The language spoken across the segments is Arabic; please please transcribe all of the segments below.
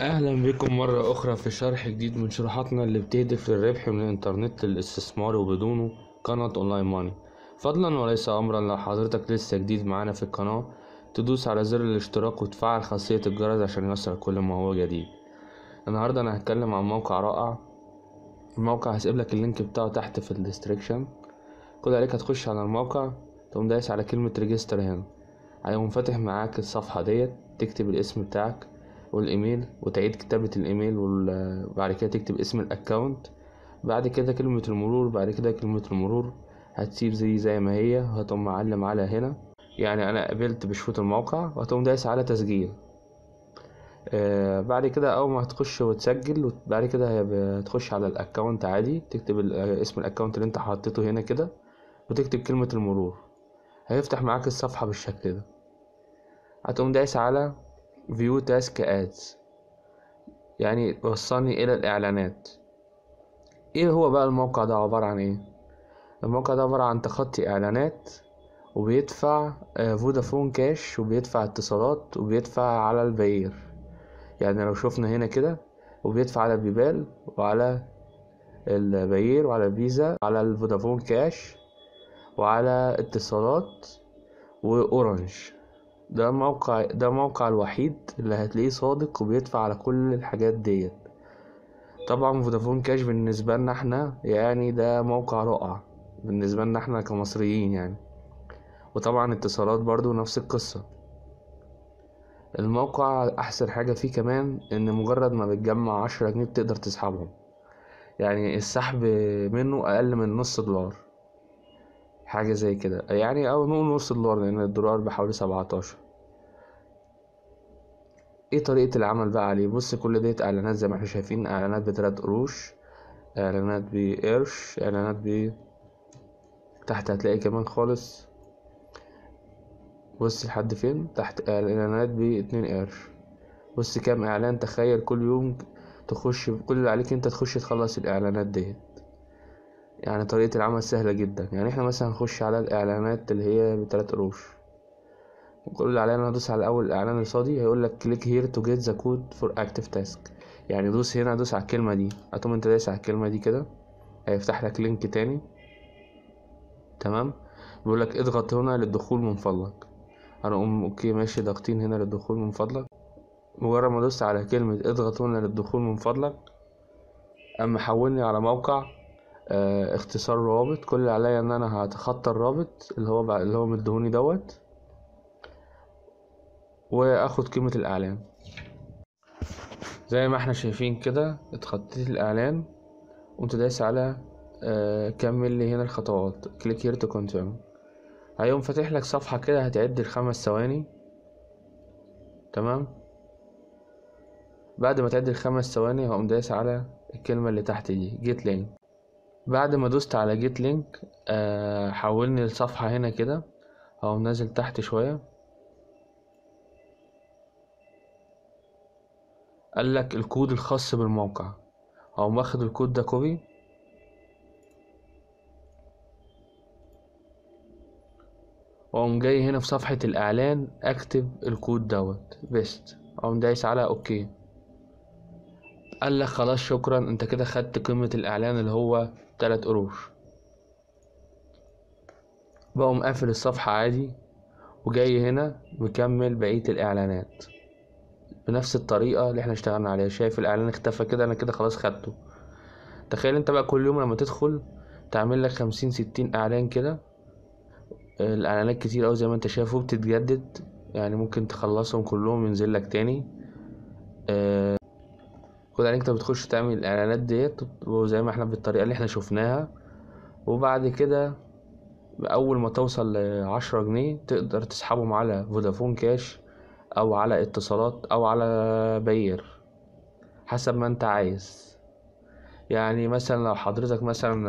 أهلا بكم مرة أخرى في شرح جديد من شروحاتنا اللي بتهدف للربح من الإنترنت للاستثمار وبدونه قناة أونلاين ماني. فضلا وليس أمرا، لو حضرتك لسه جديد معانا في القناة تدوس على زر الاشتراك وتفعل خاصية الجرس عشان يوصلك كل ما هو جديد. النهاردة أنا هتكلم عن موقع رائع. الموقع هسيبلك اللينك بتاعه تحت في الديسكريبشن. كل عليك هتخش على الموقع، تقوم دايس على كلمة ريجستر هنا، هيقوم فاتح معاك الصفحة ديت، تكتب الاسم بتاعك والايميل وتعيد كتابة الايميل وبعد كده تكتب اسم الاكونت، بعد كده كلمة المرور، بعد كده كلمة المرور هتسيب زي ما هي، وهتقوم معلم على هنا يعني انا قبلت بشروط الموقع، وهتقوم دايس على تسجيل. بعد كده اول ما هتخش وتسجل، وبعد كده هتخش على الاكونت عادي، تكتب اسم الاكونت اللي انت حطيته هنا كده، وتكتب كلمة المرور. هيفتح معاك الصفحة بالشكل ده. هتقوم دايس على view task ads، يعني وصلني الى الاعلانات. ايه هو بقى الموقع ده عبارة عن ايه؟ الموقع ده عبارة عن تخطي اعلانات، وبيدفع فودافون كاش، وبيدفع اتصالات، وبيدفع على البير. يعني لو شفنا هنا كده، وبيدفع على بيبال وعلى البير وعلى الفيزا وعلى الفودافون كاش وعلى اتصالات واورنج. ده الموقع الوحيد اللي هتلاقيه صادق وبيدفع على كل الحاجات ديت. طبعا فودافون كاش بالنسبة لنا احنا يعني ده موقع رائع بالنسبة لنا احنا كمصريين يعني. وطبعا اتصالات برضو نفس القصة. الموقع احسن حاجة فيه كمان ان مجرد ما بتجمع 10 جنيه بتقدر تسحبهم، يعني السحب منه اقل من نص دولار، حاجة زي كده يعني، او نقول نص دولار لان الدولار بحوالي 17. ايه طريقة العمل بقى عليه؟ بص، كل ديت اعلانات زي ما احنا شايفين، اعلانات ب3 قروش، اعلانات بقرش، اعلانات تحت هتلاقي كمان خالص، بص لحد فين تحت، اعلانات ب2 قرش. بص كام اعلان، تخيل كل يوم تخش، كل اللي عليك انت تخش تخلص الاعلانات ديت. يعني طريقة العمل سهلة جدا. يعني احنا مثلا نخش على الاعلانات اللي هي ب3 قروش، وكل اللي علينا ندوس على اول اعلان الصادي، هيقول لك كليك هير تو جيت ذا كود فور اكتيف تاسك. يعني دوس هنا، دوس على الكلمة دي، هتقوم انت دايس على الكلمة دي كده، هيفتح لك لينك تاني. تمام، بيقول لك اضغط هنا للدخول من فضلك. هنقوم اوكي ماشي، ضاغطين هنا للدخول من فضلك. مجرد ما دوست على كلمة اضغط هنا للدخول من فضلك، اما حولني على موقع اختصار رابط. كل اللي عليا ان انا هتخطى الرابط اللي هو مدهوني دوت، واخد قيمة الاعلان. زي ما احنا شايفين كده اتخطيت الاعلان، قمت دايس على كمل لي هنا الخطوات، كليك هير تو كونتينيو. هيقوم فاتح لك صفحة كده هتعد ال5 ثواني. تمام، بعد ما تعد ال5 ثواني هقوم دايس على الكلمة اللي تحت دي جيت لينك. بعد ما دوست على جيت لينك حولني الصفحة هنا كده، هقوم نازل تحت شوية، قالك الكود الخاص بالموقع. هقوم واخد الكود ده كوبي، واقوم جاي هنا في صفحة الاعلان اكتب الكود دوت بيست، اقوم دايس على اوكي. قالك خلاص شكرا، انت كده خدت قيمة الاعلان اللي هو 3 قروش. بقوم قافل الصفحة عادي، وجاي هنا مكمل بقية الاعلانات بنفس الطريقة اللي احنا اشتغلنا عليها. شايف الاعلان اختفى كده، انا كده خلاص خدته. تخيل انت بقى كل يوم لما تدخل تعمل لك 50 60 اعلان كده. الاعلانات كتير اوي زي ما انت شايفه، بتتجدد، يعني ممكن تخلصهم كلهم ينزل لك تاني. خد عليك انت بتخش تعمل الاعلانات ديت وزي ما احنا بالطريقة اللي احنا شفناها، وبعد كده اول ما توصل ل10 جنيه تقدر تسحبهم على فودافون كاش او على اتصالات او على باير، حسب ما انت عايز. يعني مثلا لو حضرتك مثلا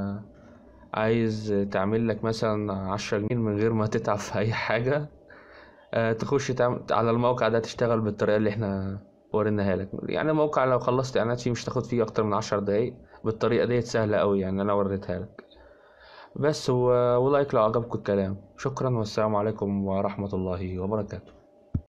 عايز تعمل لك مثلا 10 جنيه من غير ما تتعب في اي حاجة، تخش تعمل على الموقع ده، تشتغل بالطريقة اللي احنا وريناها لك. يعني الموقع لو خلصت اعلانات فيه مش تاخد فيه اكتر من 10 دقايق، بالطريقة ديت سهلة قوي يعني انا وريتها لك بس. ولايك لو عجبكم الكلام. شكرا، والسلام عليكم ورحمة الله وبركاته.